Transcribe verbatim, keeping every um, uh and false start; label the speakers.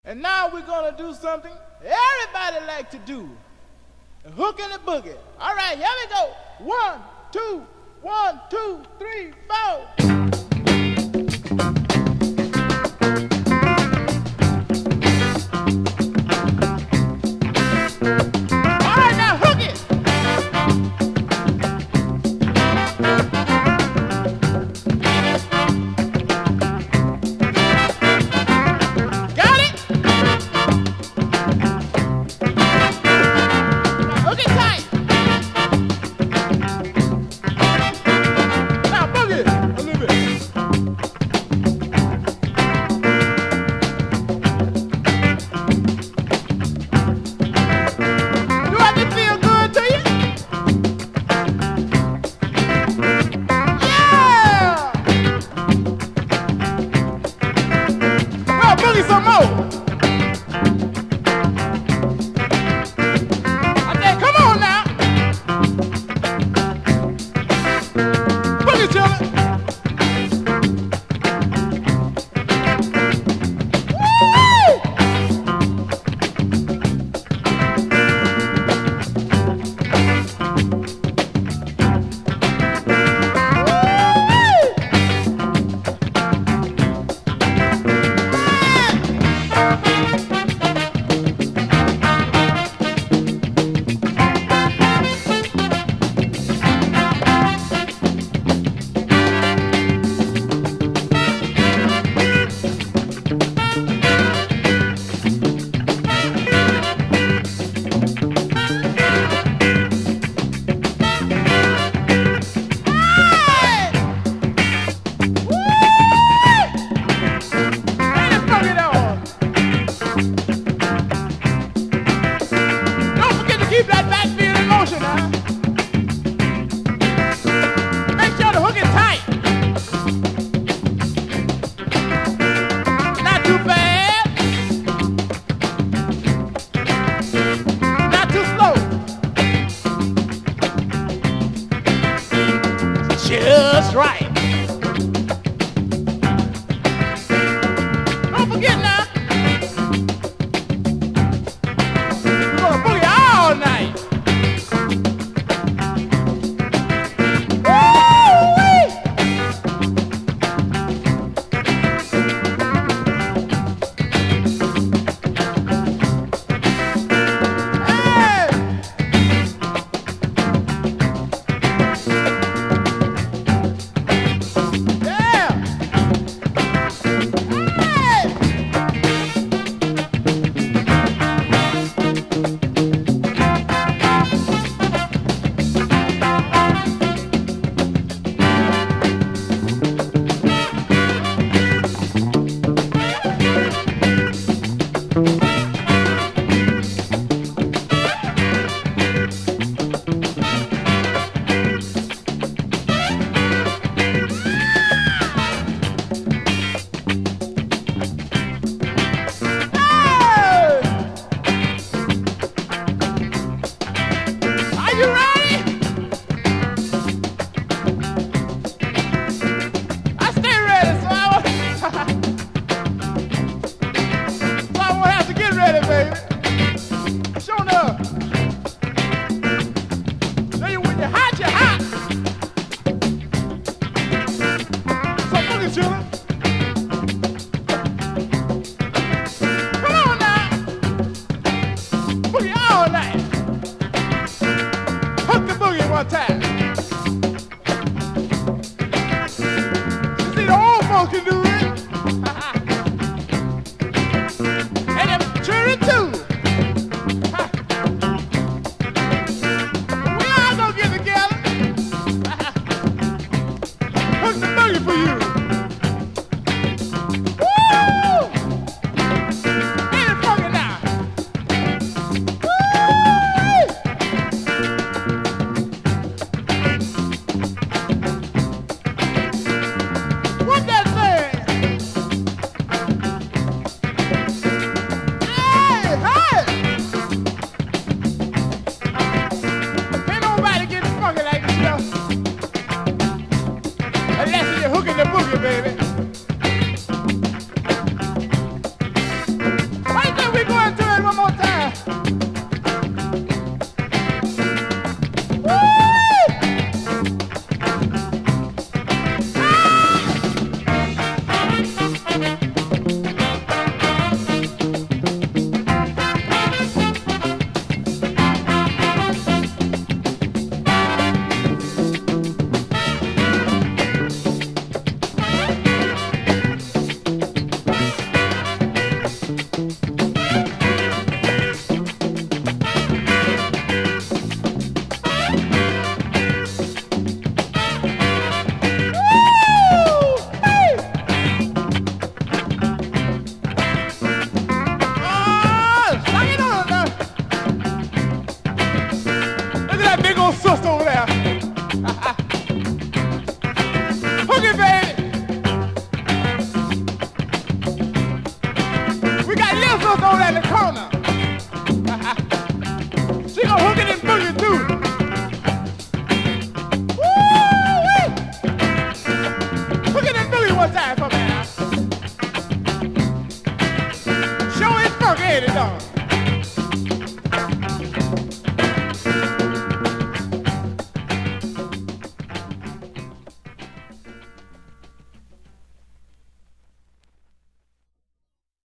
Speaker 1: And now we're gonna do something everybody like to do. A hook and a boogie. All right, here we go. One, two, one, two, three, four. Some more. I said, come on now. Boogie chillin'. Just right. Don't forget now. We're gonna boogie all night. Woo-wee. Hey. One time. You see, the old folks can do it. And them children too. We all gonna get together. Hook the boogie for you. Woo! Ain't it funky now? Hey! corner. She gonna hook it and boogie too. Woo-wee! Hook it and boogie one time for me now. Show it funky, ain't it, dog?